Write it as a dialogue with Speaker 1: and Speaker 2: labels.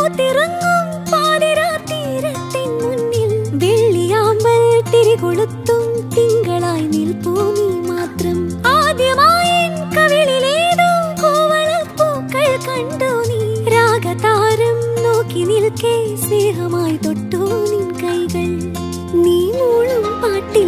Speaker 1: പൂത്തിറങ്ങും പാതിരാത്തീരത്തിൻ മുന്നിൽ വെള്ളിയാമ്പൽ തിരികൊളുത്തും തിങ്കളായി നിൽപ്പൂ നീ മാത്രം. ആദ്യമായി കവിളിലേതോ കോവളപ്പൂക്കൾ കണ്ടു നീ. രാഗതാരം നോക്കി നിൽക്കേ സ്നേഹമായി തൊട്ടു നിൻ കൈകൾ. നീ മൂളും പാട്ടിൽ